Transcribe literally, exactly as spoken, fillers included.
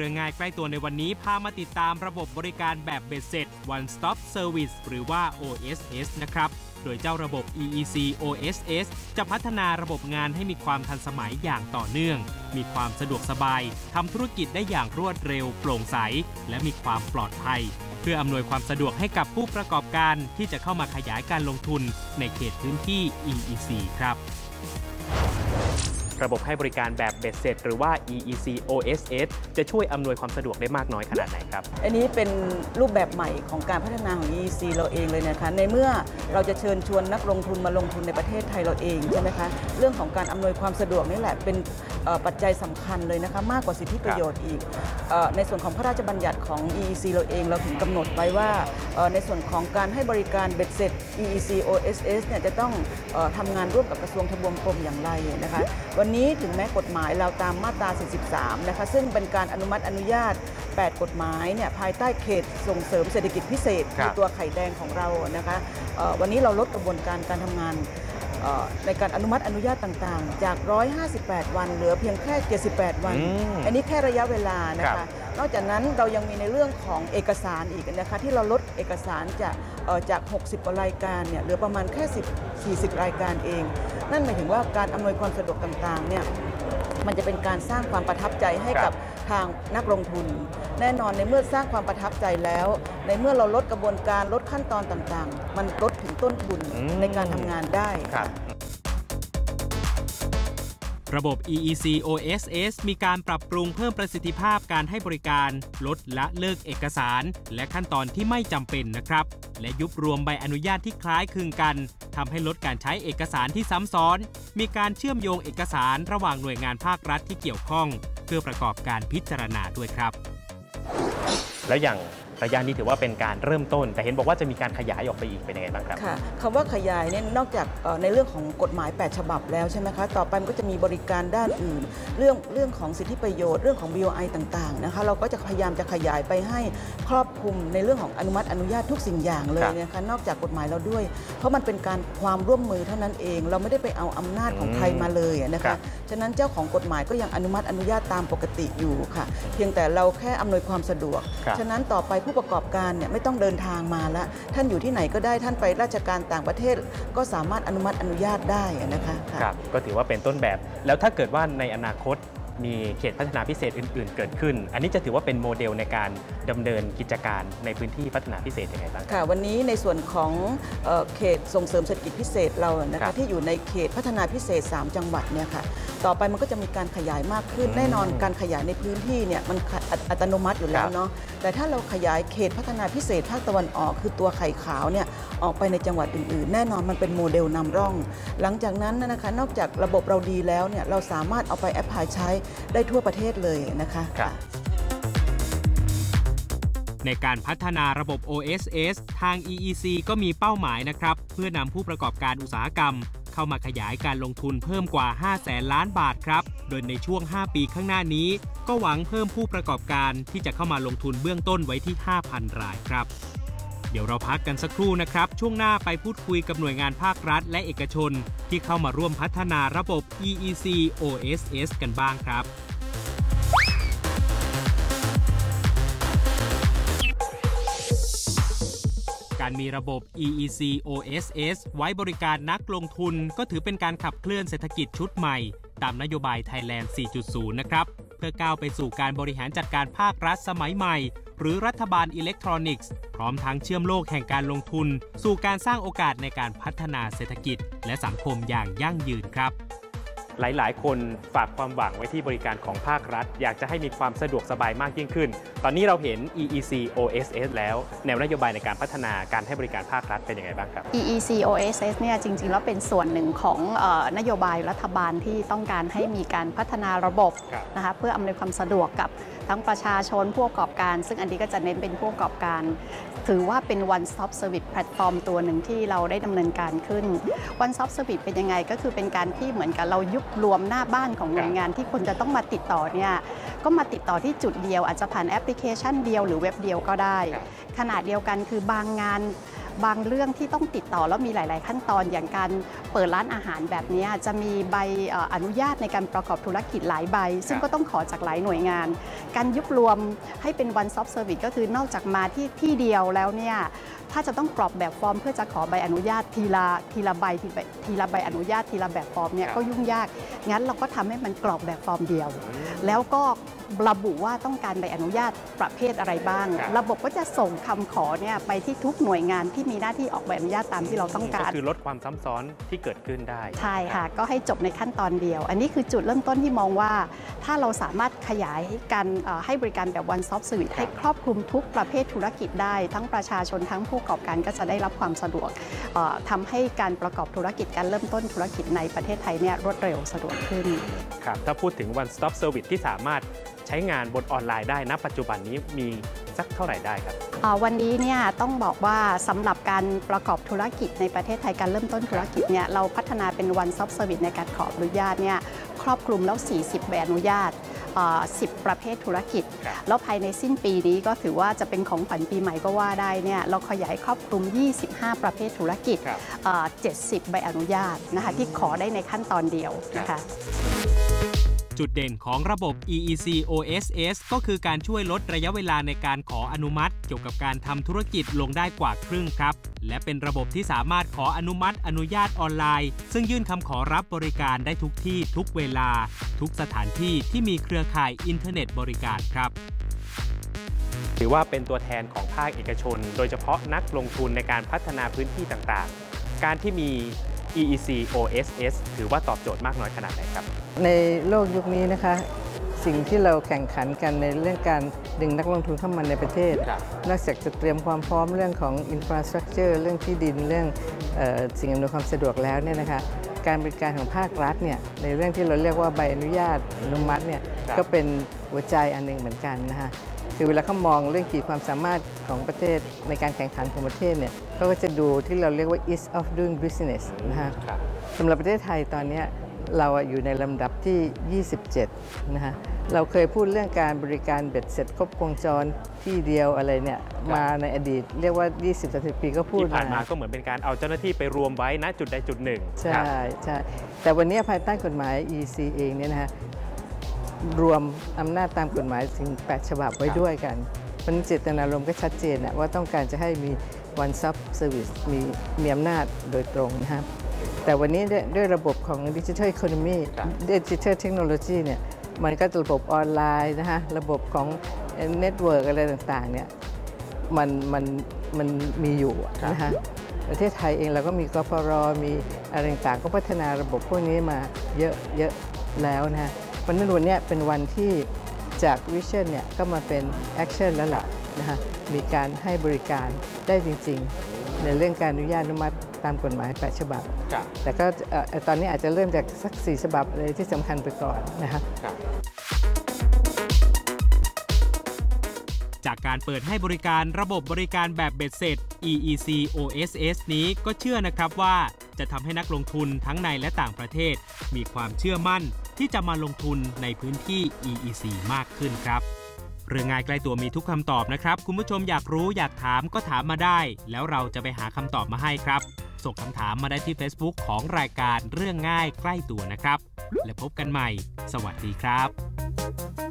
รื่องง่ายใกล้ตัวในวันนี้พามาติดตามระบบบริการแบบเบ็ดเสร็จ One Stop Service หรือว่า โอ เอส เอส นะครับโดยเจ้าระบบ อี อี ซี โอ เอส เอส จะพัฒนาระบบงานให้มีความทันสมัยอย่างต่อเนื่องมีความสะดวกสบายทำธุรกิจได้อย่างรวดเร็วโปร่งใสและมีความปลอดภัยเพื่ออำนวยความสะดวกให้กับผู้ประกอบการที่จะเข้ามาขยายการลงทุนในเขตพื้นที่ อี อี ซี ครับระบบให้บริการแบบเบ็ดเสร็จหรือว่า อี อี ซี โอ เอส เอส จะช่วยอำนวยความสะดวกได้มากน้อยขนาดไหนครับอันนี้เป็นรูปแบบใหม่ของการพัฒนาของ อี อี ซี เราเองเลยนะคะในเมื่อเราจะเชิญชวนนักลงทุนมาลงทุนในประเทศไทยเราเองใช่ไหมคะเรื่องของการอำนวยความสะดวกนี่แหละเป็นปัจจัยสำคัญเลยนะคะมากกว่าสิทธิประโยชน์อีกในส่วนของพระราชบัญญัติของ อี อี ซี เราเองเราถึงกำหนดไว้ว่าในส่วนของการให้บริการเบ็ดเสร็จ อี อี ซี โอ เอส เอส เนี่ยจะต้องทำงานร่วมกับกระทรวงทบวงกรมอย่างไรนะคะวันนี้ถึงแม้กฎหมายเราตามมาตราสี่สิบสามนะคะซึ่งเป็นการอนุมัติอนุญาตแปดกฎหมายเนี่ยภายใต้เขตส่งเสริมเศรษฐกิจพิเศษในตัวไข่แดงของเรานะคะวันนี้เราลดกระบวนการการทำงานในการอนุมัติอนุญาตต่างๆจากหนึ่งร้อยห้าสิบแปดวันเหลือเพียงแค่เจ็ดสิบแปดวันอันนี้แค่ระยะเวลานะคะนอกจากนั้นเรายังมีในเรื่องของเอกสารอีกนะคะที่เราลดเอกสารจากจากหกสิบกว่ารายการเนี่ยเหลือประมาณแค่สิบ สี่สิบรายการเองนั่นหมายถึงว่าการอำนวยความสะดวกต่างๆเนี่ยมันจะเป็นการสร้างความประทับใจให้กับทางนักลงทุนแน่นอนในเมื่อสร้างความประทับใจแล้วในเมื่อเราลดกระบวนการลดขั้นตอนต่างๆมันลดถึงต้นทุนในการทำงานได้ระบบ อี อี ซี โอ เอส เอส มีการปรับปรุงเพิ่มประสิทธิภาพการให้บริการลดละเลิกเอกสารและขั้นตอนที่ไม่จำเป็นนะครับและยุบรวมใบอนุญาตที่คล้ายคลึงกันทำให้ลดการใช้เอกสารที่ซ้ำซ้อนมีการเชื่อมโยงเอกสารระหว่างหน่วยงานภาครัฐที่เกี่ยวข้องเพื่อประกอบการพิจารณาด้วยครับแล้วอย่างระยะนี้ถือว่าเป็นการเริ่มต้นแต่เห็นบอกว่าจะมีการขยายออกไปอีกเป็นยังไงบ้างครับค่ะคำว่าขยายเนี่ยนอกจากในเรื่องของกฎหมายแปดฉบับแล้วใช่ไหมคะต่อไปมันก็จะมีบริการด้านอื่นเรื่องเรื่องของสิทธิประโยชน์เรื่องของ บี โอ ไอ ต่างๆนะคะเราก็จะพยายามจะขยายไปให้ครอบคลุมในเรื่องของอนุมัติอนุญาตทุกสิ่งอย่างเลยนะคะนอกจากกฎหมายเราด้วยเพราะมันเป็นการความร่วมมือเท่านั้นเองเราไม่ได้ไปเอาอำนาจของใครมาเลยนะคะฉะนั้นเจ้าของกฎหมายก็ยังอนุมัติอนุญาตตามปกติอยู่ค่ะเพียงแต่เราแค่อำนวยความสะดวกฉะนั้นต่อไปผู้ประกอบการเนี่ยไม่ต้องเดินทางมาแล้วท่านอยู่ที่ไหนก็ได้ท่านไปราชการต่างประเทศก็สามารถอนุมัติอนุญาตได้นะคะครับก็ถือว่าเป็นต้นแบบแล้วถ้าเกิดว่าในอนาคตมีเขตพัฒนาพิเศษอื่นๆเกิดขึ้นอันนี้จะถือว่าเป็นโมเดลในการดำเนินกิจการในพื้นที่พัฒนาพิเศษยังไงบ้างค่ะวันนี้ในส่วนของเขตส่งเสริมเศรษฐกิจพิเศษเรานะคะที่อยู่ในเขตพัฒนาพิเศษสามจังหวัดเนี่ยค่ะต่อไปมันก็จะมีการขยายมากขึ้นแน่นอนการขยายในพื้นที่เนี่ยมันอัตโนมัติอยู่แล้วเนาะแต่ถ้าเราขยายเขตพัฒนาพิเศษภาคตะวันออกคือตัวไข่ขาวเนี่ยออกไปในจังหวัดอื่นๆแน่นอนมันเป็นโมเดลนำร่องหลังจากนั้นนะคะนอกจากระบบเราดีแล้วเนี่ยเราสามารถเอาไปแอพพลายใช้ได้ทั่วประเทศเลยนะคะในการพัฒนาระบบ โอ เอส เอส ทาง อี อี ซี ก็มีเป้าหมายนะครับเพื่อนำผู้ประกอบการอุตสาหกรรมเข้ามาขยายการลงทุนเพิ่มกว่าห้าแสนล้านบาทครับโดยในช่วงห้าปีข้างหน้านี้ก็หวังเพิ่มผู้ประกอบการที่จะเข้ามาลงทุนเบื้องต้นไว้ที่ ห้าพัน รายครับเดี๋ยวเราพักกันสักครู่นะครับช่วงหน้าไปพูดคุยกับหน่วยงานภาครัฐและเอกชนที่เข้ามาร่วมพัฒนาระบบ อี อี ซี โอ เอส เอส กันบ้างครับการมีระบบ อี อี ซี โอ เอส เอส ไว้บริการนักลงทุนก็ถือเป็นการขับเคลื่อนเศรษฐกิจชุดใหม่ตามนโยบาย Thailand สี่จุดศูนย์ นะครับเพื่อก้าวไปสู่การบริหารจัดการภาครัฐสมัยใหม่หรือรัฐบาลอิเล็กทรอนิกส์พร้อมทั้งเชื่อมโลกแห่งการลงทุนสู่การสร้างโอกาสในการพัฒนาเศรษฐกิจและสังคมอย่างยั่งยืนครับหลายๆคนฝากความหวังไว้ที่บริการของภาครัฐอยากจะให้มีความสะดวกสบายมากยิ่งขึ้นตอนนี้เราเห็น อี อี ซี โอ เอส เอส แล้วแนวนโยบายในการพัฒนาการให้บริการภาครัฐเป็นยังไงบ้างครับอี อี ซี โอ เอส เอส เนี่ยจริงๆแล้วเป็นส่วนหนึ่งของนโยบายรัฐบาลที่ต้องการให้มีการพัฒนาระบบนะคะเพื่ออำนวยความสะดวกกับทั้งประชาชนผู้ประกอบการซึ่งอันนี้ก็จะเน้นเป็นผู้ประกอบการถือว่าเป็น one stop service platform ตัวหนึ่งที่เราได้ดำเนินการขึ้น one stop service เป็นยังไงก็คือเป็นการที่เหมือนกับเรายุบรวมหน้าบ้านของหน่วยงานที่คนจะต้องมาติดต่อเนี่ยก็มาติดต่อที่จุดเดียวอาจจะผ่านแอปพลิเคชันเดียวหรือเว็บเดียวก็ได้ขนาดเดียวกันคือบางงานบางเรื่องที่ต้องติดต่อแล้วมีหลาย ๆ ขั้นตอนอย่างการเปิดร้านอาหารแบบนี้จะมีใบอนุญาตในการประกอบธุรกิจหลายใบซึ่งก็ต้องขอจากหลายหน่วยงานการยุบรวมให้เป็น one stop service ก็คือนอกจากมาที่ที่เดียวแล้วเนี่ยถ้าจะต้องกรอกแบบฟอร์มเพื่อจะขอใบอนุญาตทีละทีละใบทีละใบอนุญาตทีละแบบฟอร์มเนี่ยก็ยุ่งยากงั้นเราก็ทำให้มันกรอกแบบฟอร์มเดียวแล้วก็ระบุว่าต้องการใบอนุญาตประเภทอะไรบ้างระบบก็จะส่งคำขอเนี่ยไปที่ทุกหน่วยงานที่มีหน้าที่ออกใบอนุญาตตามที่เราต้องการก็คือลดความซ้ำซ้อนที่เกิดขึ้นได้ใช่ค่ะก็ให้จบในขั้นตอนเดียวอันนี้คือจุดเริ่มต้นที่มองว่าถ้าเราสามารถขยายการให้บริการแบบ one stop service ให้ครอบคลุมทุกประเภทธุรกิจได้ทั้งประชาชนทั้งผู้ประกอบการก็จะได้รับความสะดวกทำให้การประกอบธุรกิจการเริ่มต้นธุรกิจในประเทศไทยเนี่ยรวดเร็วสะดวกขึ้นครับถ้าพูดถึง one stop service ที่สามารถใช้งานบนออนไลน์ได้ณปัจจุบันนี้มีสักเท่าไหร่ได้ครับวันนี้เนี่ยต้องบอกว่าสำหรับการประกอบธุรกิจในประเทศไทยการเริ่มต้นธุรกิจเนี่ยเราพัฒนาเป็น one stop service ในการขออนุญาตเนี่ยครอบคลุมแล้วสี่สิบใบอนุญาตสิบประเภทธุรกิจแล้วภายในสิ้นปีนี้ก็ถือว่าจะเป็นของขวัญปีใหม่ก็ว่าได้เนี่ยเราขยายครอบคลุมยี่สิบห้าประเภทธุรกิจเจ็ดสิบใบอนุญาตนะคะที่ขอได้ในขั้นตอนเดียวนะคะจุดเด่นของระบบ อี อี ซี โอ เอส เอส ก็คือการช่วยลดระยะเวลาในการขออนุมัติเกี่ยวกับการทำธุรกิจลงได้กว่าครึ่งครับและเป็นระบบที่สามารถขออนุมัติอนุญาตออนไลน์ซึ่งยื่นคำขอรับบริการได้ทุกที่ทุกเวลาทุกสถานที่ที่มีเครือข่ายอินเทอร์เน็ตบริการครับถือว่าเป็นตัวแทนของภาคเอกชนโดยเฉพาะนักลงทุนในการพัฒนาพื้นที่ต่างๆการที่มี อี อี ซี โอ เอส เอส ถือว่าตอบโจทย์มากน้อยขนาดไหนครับในโลกยุคนี้นะคะสิ่งที่เราแข่งขันกันในเรื่องการดึงนักลงทุนเข้ามาในประเทศนอกจากจะเตรียมความพร้อมเรื่องของอินฟราสตรักเจอร์เรื่องที่ดินเรื่องเอ่อสิ่งอำนวยความสะดวกแล้วเนี่ยนะคะการบริการของภาครัฐเนี่ยในเรื่องที่เราเรียกว่าใบอนุญาตอนุมัติเนี่ยก็เป็นหัวใจอันหนึ่งเหมือนกันนะคะคือเวลาเขามองเรื่องขีดความสามารถของประเทศในการแข่งขันของประเทศเนี่ยเขาก็จะดูที่เราเรียกว่า ease of doing business นะคะสำหรับประเทศไทยตอนนี้เราอยู่ในลำดับที่ยี่สิบเจ็ดนะคะเราเคยพูดเรื่องการบริการเบ็ดเสร็จครบวงจรที่เดียวอะไรเนี่ยมาในอดีตเรียกว่า ยี่สิบถึงสามสิบ ปีก็พูดที่ผ่านมาก็เหมือนเป็นการเอาเจ้าหน้าที่ไปรวมไว้ณจุดใดจุดหนึ่งใช่ใช่แต่วันนี้ภายใต้กฎหมาย อี ซี เองเนี่ยนะคะรวมอำนาจตามกฎหมายถึงแปดฉบับไว้ด้วยกันมันเจตนารมณ์ก็ชัดเจนนะว่าต้องการจะให้มี one stop service มีมีอำนาจโดยตรงนะครับแต่วันนี้ด้วยระบบของดิจิทัลอีโคโนมีดิจิทัลเทคโนโลยีเนี่ยมันก็ระบบออนไลน์นะฮะระบบของเน็ตเวิร์กอะไรต่างๆเนี่ยมันมันมันมีอยู่นะฮะประเทศไทยเองเราก็มีกปร.มีอะไรต่างๆก็พัฒนาระบบพวกนี้มาเยอะเยอะแล้วนะฮะวันนั้นวันนี้เป็นวันที่จากวิชั่นเนี่ยก็มาเป็นแอคชั่นแล้วล่ะนะฮะมีการให้บริการได้จริงๆในเรื่องการอนุญาตอนุมัติตามกฎหมายแปดฉบับแต่ก็ตอนนี้อาจจะเริ่มจากสักสี่ฉบับเลยที่สำคัญไปก่อนนะครับจากการเปิดให้บริการระบบบริการแบบเบ็ดเสร็จ อี อี ซี โอ เอส เอส นี้ก็เชื่อนะครับว่าจะทำให้นักลงทุนทั้งในและต่างประเทศมีความเชื่อมั่นที่จะมาลงทุนในพื้นที่ อี อี ซี มากขึ้นครับเรื่องง่ายใกล้ตัวมีทุกคำตอบนะครับคุณผู้ชมอยากรู้อยากถามก็ถามมาได้แล้วเราจะไปหาคำตอบมาให้ครับส่งคำถามมาได้ที่ Facebook ของรายการเรื่องง่ายใกล้ตัวนะครับและพบกันใหม่สวัสดีครับ